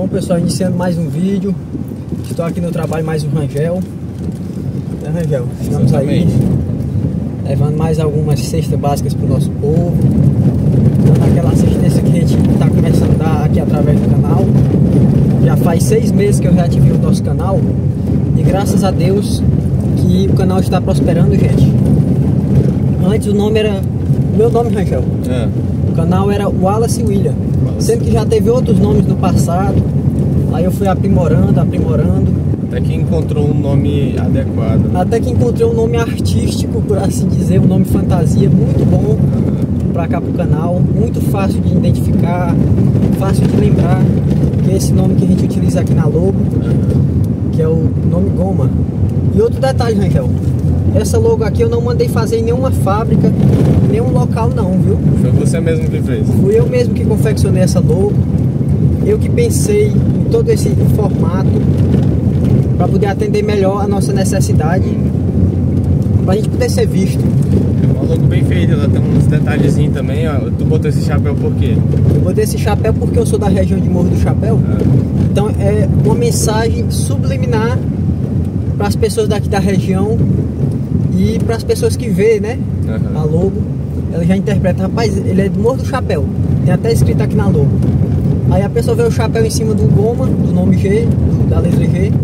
Bom, pessoal, iniciando mais um vídeo. Estou aqui no trabalho mais um Rangel. Né, Rangel? Estamos aí levando mais algumas cestas básicas para o nosso povo, dando aquela assistência que a gente está começando a dar aqui através do canal. Já faz 6 meses que eu reativei o nosso canal e graças a Deus que o canal está prosperando, gente. Antes o nome era... meu nome, Rangel. O canal era Wallace William. Sempre que já teve outros nomes no passado. Aí eu fui aprimorando. Até que encontrou um nome adequado. Até que encontrei um nome artístico, por assim dizer, um nome fantasia muito bom pra cá pro canal. Muito fácil de identificar, fácil de lembrar, que é esse nome que a gente utiliza aqui na logo, que é o nome Goma. E outro detalhe, Rangel, essa logo aqui eu não mandei fazer em nenhuma fábrica, nenhum local não, viu? Foi você mesmo que fez? Fui eu mesmo que confeccionei essa logo. Eu que pensei em todo esse formato para poder atender melhor a nossa necessidade, para a gente poder ser visto. É uma logo bem feita, ela tem uns detalhezinhos também, ó. Tu botou esse chapéu por quê? Eu botei esse chapéu porque eu sou da região de Morro do Chapéu. Então é uma mensagem subliminar para as pessoas daqui da região e para as pessoas que vê, né, a logo. Ela já interpreta, rapaz, ele é do Morro do Chapéu, tem até escrito aqui na logo. Aí a pessoa vê o chapéu em cima do Goma, do nome G, da letra G,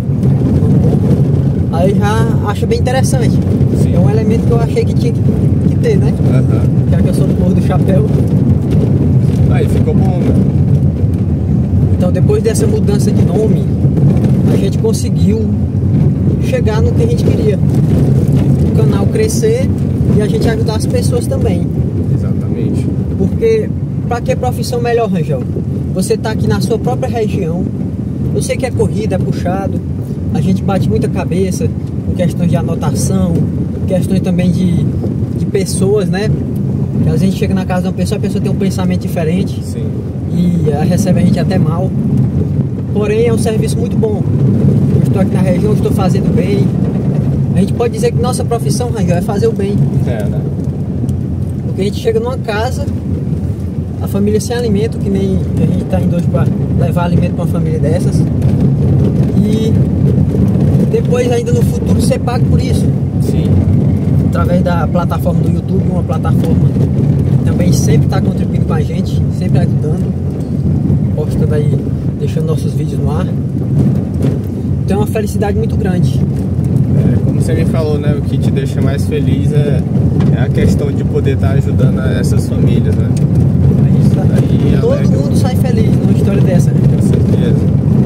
aí já acha bem interessante. Sim. É um elemento que eu achei que tinha que ter, né? Já que eu sou do Morro do Chapéu. Aí ficou bom, né? Então depois dessa mudança de nome, a gente conseguiu chegar no que a gente queria. O canal crescer e a gente ajudar as pessoas também. Exatamente. Porque para que profissão melhor, Rangel? Você tá aqui na sua própria região. Eu sei que é corrida, é puxado. A gente bate muita cabeça com questões de anotação, questões também de pessoas, né? Que às vezes a gente chega na casa de uma pessoa, a pessoa tem um pensamento diferente. Sim. E ela recebe a gente até mal. Porém é um serviço muito bom. Eu estou aqui na região, estou fazendo bem. A gente pode dizer que nossa profissão, Rangel, é fazer o bem. É, né? Porque a gente chega numa casa, a família sem alimento, que nem a gente está indo hoje para levar alimento para uma família dessas. E depois ainda no futuro ser pago por isso. Sim. Através da plataforma do YouTube, uma plataforma que também sempre está contribuindo com a gente, sempre ajudando, postando aí, deixando nossos vídeos no ar. Então é uma felicidade muito grande. Como você me falou, né? O que te deixa mais feliz é a questão de poder estar ajudando essas famílias, né? Todo mundo sai feliz numa história dessa, né? Com certeza.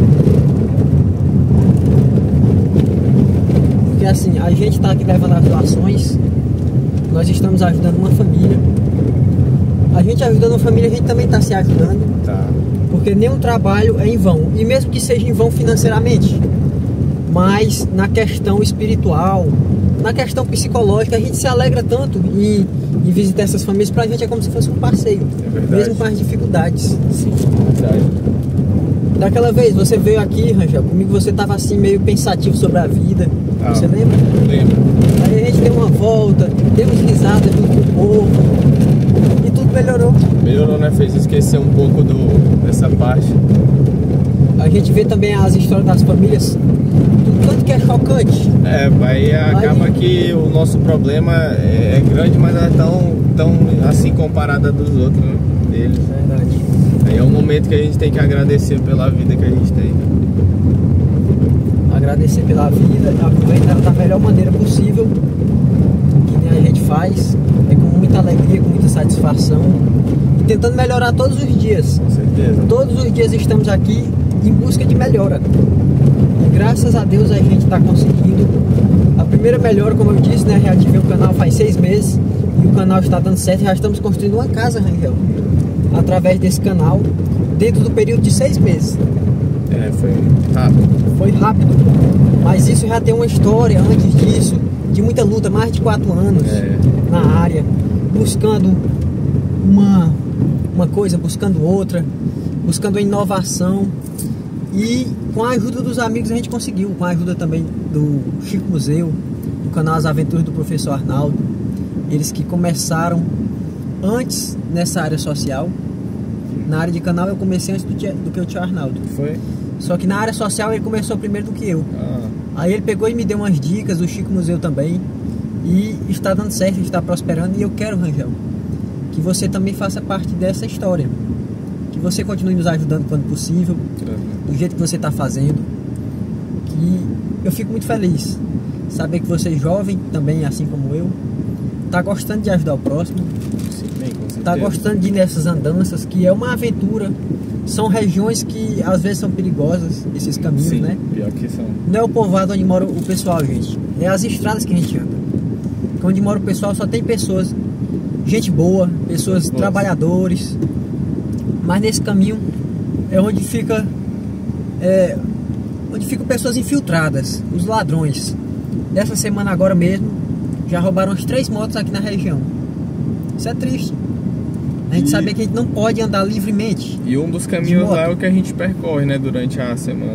Porque assim, a gente está aqui levando as doações, nós estamos ajudando uma família. A gente ajudando uma família, a gente também está se ajudando. Tá. Porque nenhum trabalho é em vão. E mesmo que seja em vão financeiramente, mas na questão espiritual, na questão psicológica, a gente se alegra tanto em visitar essas famílias. Pra gente é como se fosse um passeio, mesmo com as dificuldades. Sim, verdade. Daquela vez você veio aqui, Rangel, comigo você tava assim meio pensativo sobre a vida. Você lembra? Lembro. Aí a gente deu uma volta, demos risada junto com o povo e tudo melhorou. Melhorou, né? Fez esquecer um pouco dessa parte. A gente vê também as histórias das famílias, tanto que é chocante. Aí acaba que o nosso problema é grande, mas não é tão assim comparada dos outros, né? Deles. Verdade. Aí é um momento que a gente tem que agradecer pela vida que a gente tem. Agradecer pela vida, aproveitar da melhor maneira possível, que nem a gente faz, com muita alegria, com muita satisfação, e tentando melhorar todos os dias. Com certeza. Todos os dias estamos aqui em busca de melhora. E graças a Deus a gente está conseguindo. A primeira melhora, como eu disse, né? Reativei o canal faz 6 meses e o canal está dando certo. Já estamos construindo uma casa, Rangel, através desse canal, dentro do período de 6 meses. Foi rápido. Foi rápido, mas isso já tem uma história antes disso, de muita luta, mais de 4 anos na área, buscando uma coisa, buscando outra, buscando a inovação. E com a ajuda dos amigos a gente conseguiu, com a ajuda também do Chico Museu, do canal As Aventuras do Professor Arnaldo, eles que começaram antes nessa área social. Na área de canal eu comecei antes do que o tio Arnaldo. Foi? Só que na área social ele começou primeiro do que eu. Aí ele pegou e me deu umas dicas, o Chico Museu também. E está dando certo, está prosperando. E eu quero, Rangel, que você também faça parte dessa história. Que você continue nos ajudando quando possível, do jeito que você está fazendo. Que eu fico muito feliz saber que você é jovem também, assim como eu, está gostando de ajudar o próximo. Sim, bem, com certeza. Está gostando de ir nessas andanças, que é uma aventura. São regiões que às vezes são perigosas, esses caminhos, sim, né? Pior que são. Não é o povoado onde mora o pessoal, gente. É as estradas que a gente anda. Onde mora o pessoal só tem pessoas, gente boa, pessoas trabalhadores. Mas nesse caminho é onde fica onde ficam pessoas infiltradas, os ladrões. Dessa semana agora mesmo já roubaram as 3 motos aqui na região. Isso é triste. A gente sabe que a gente não pode andar livremente. E um dos caminhos lá é o que a gente percorre, né, durante a semana.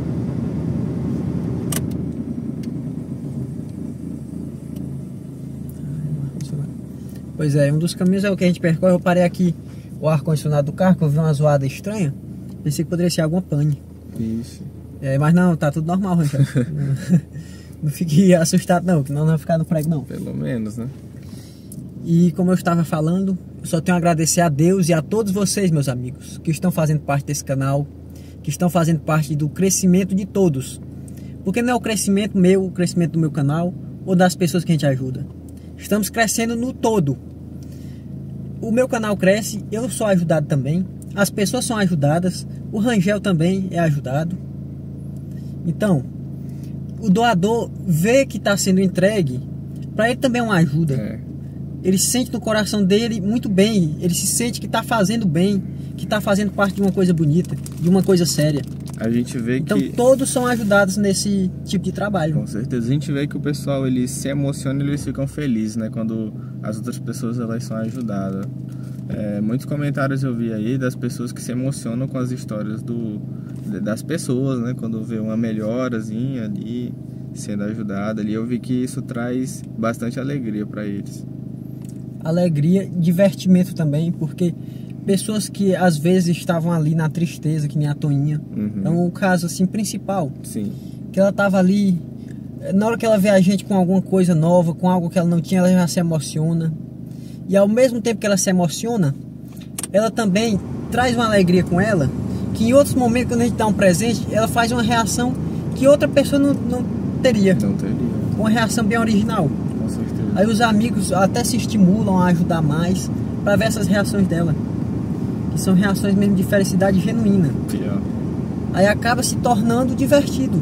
Pois é, um dos caminhos é o que a gente percorre. Eu parei aqui o ar-condicionado do carro, que eu vi uma zoada estranha. Pensei que poderia ser alguma pane. Isso. Mas não, tá tudo normal, Rangel. Não fique assustado não, que não vai ficar no prego não. Pelo menos, né? E como eu estava falando, eu só tenho a agradecer a Deus e a todos vocês, meus amigos, que estão fazendo parte desse canal, que estão fazendo parte do crescimento de todos. Porque não é o crescimento meu, o crescimento do meu canal ou das pessoas que a gente ajuda. Estamos crescendo no todo. O meu canal cresce, eu sou ajudado também, as pessoas são ajudadas, o Rangel também é ajudado. Então, o doador vê que está sendo entregue, para ele também é uma ajuda. Ele se sente no coração dele muito bem, ele se sente que está fazendo bem, que está fazendo parte de uma coisa bonita, de uma coisa séria. A gente vê então, que... todos são ajudados nesse tipo de trabalho. Com certeza. A gente vê que o pessoal, eles se emocionam e eles ficam felizes, né? Quando as outras pessoas, elas são ajudadas. Muitos comentários eu vi aí das pessoas que se emocionam com as histórias das pessoas, né? Quando vê uma melhorazinha ali, sendo ajudada ali. Eu vi que isso traz bastante alegria para eles. Alegria, divertimento também, porque... pessoas que às vezes estavam ali na tristeza, que nem a Toinha. É um caso assim principal. Sim. Que ela estava ali, na hora que ela vê a gente com alguma coisa nova, com algo que ela não tinha, ela já se emociona. E ao mesmo tempo que ela se emociona, ela também traz uma alegria com ela, que em outros momentos, quando a gente dá um presente, ela faz uma reação que outra pessoa não teria. Não teria. Uma reação bem original. Com certeza. Aí os amigos até se estimulam a ajudar mais para ver essas reações dela. São reações mesmo de felicidade genuína. Aí acaba se tornando divertido.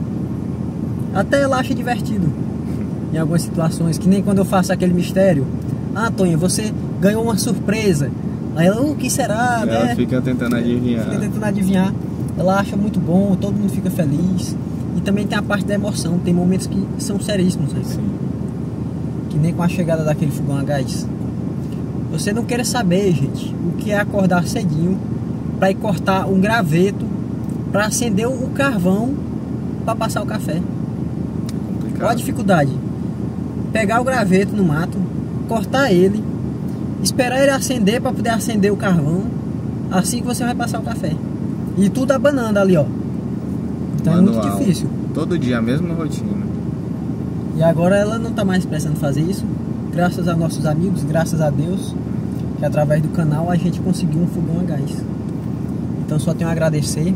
Até ela acha divertido em algumas situações, que nem quando eu faço aquele mistério. Ah, Tonha, você ganhou uma surpresa. Aí ela, o que será? Ela né? fica tentando adivinhar. Fica tentando adivinhar. Ela acha muito bom, todo mundo fica feliz. E também tem a parte da emoção. Tem momentos que são seríssimos, né? Sim. Que nem com a chegada daquele fogão a gás. Você não quer saber, gente, o que é acordar cedinho para ir cortar um graveto para acender o carvão para passar o café. Complicado. Olha a dificuldade. Pegar o graveto no mato, cortar ele, esperar ele acender para poder acender o carvão, assim que você vai passar o café. E tudo abanando ali, ó. Então manual. É muito difícil. Todo dia a mesma rotina. E agora ela não está mais precisando fazer isso. Graças a nossos amigos, graças a Deus, que através do canal a gente conseguiu um fogão a gás. Então só tenho a agradecer.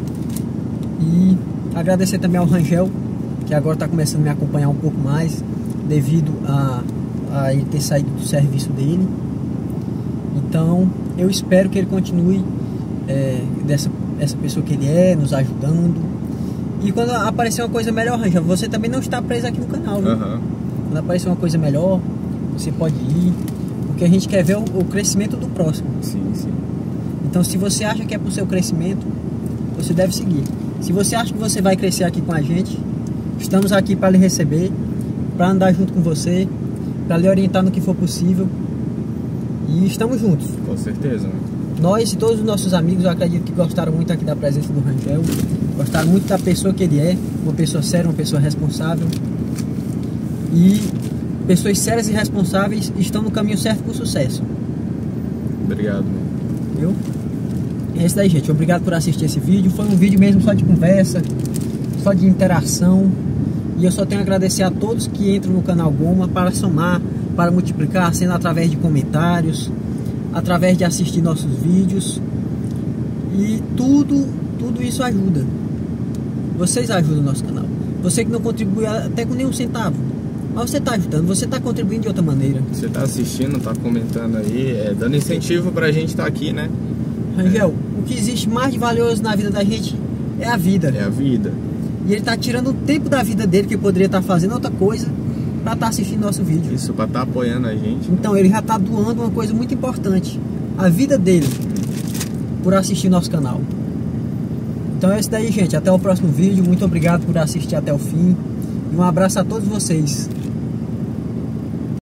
E agradecer também ao Rangel, que agora está começando a me acompanhar um pouco mais, devido a ele ter saído do serviço dele. Então eu espero que ele continue essa pessoa que ele é, nos ajudando. E quando aparecer uma coisa melhor, Rangel, você também não está preso aqui no canal, viu? Quando aparecer uma coisa melhor, você pode ir, porque a gente quer ver o crescimento do próximo. Sim, sim. Então se você acha que é pro seu crescimento, você deve seguir. Se você acha que você vai crescer aqui com a gente, estamos aqui para lhe receber, para andar junto com você, para lhe orientar no que for possível. E estamos juntos. Com certeza. Nós e todos os nossos amigos, eu acredito que gostaram muito aqui da presença do Rangel, gostaram muito da pessoa que ele é, uma pessoa séria, uma pessoa responsável. E pessoas sérias e responsáveis estão no caminho certo para o sucesso. Obrigado. Viu? É isso daí, gente. Obrigado por assistir esse vídeo. Foi um vídeo mesmo só de conversa, só de interação. E eu só tenho a agradecer a todos que entram no canal Goma para somar, para multiplicar, sendo através de comentários, através de assistir nossos vídeos. E tudo isso ajuda. Vocês ajudam o nosso canal. Você que não contribui até com nenhum centavo, mas você está ajudando, você está contribuindo de outra maneira. Você está assistindo, está comentando aí, dando incentivo para a gente estar aqui, né? Rangel, o que existe mais de valioso na vida da gente é a vida. É a vida. E ele está tirando o tempo da vida dele, que poderia estar fazendo outra coisa, para estar assistindo nosso vídeo. Isso, para estar apoiando a gente. Então ele já está doando uma coisa muito importante, a vida dele, por assistir nosso canal. Então é isso daí, gente. Até o próximo vídeo. Muito obrigado por assistir até o fim. E um abraço a todos vocês.